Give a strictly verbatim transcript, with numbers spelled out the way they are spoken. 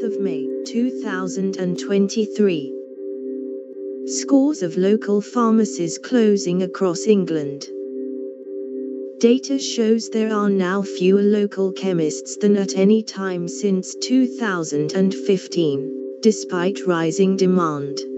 fourth of May, two thousand twenty-three. Scores of local pharmacies closing across England. Data shows there are now fewer local chemists than at any time since two thousand fifteen, despite rising demand.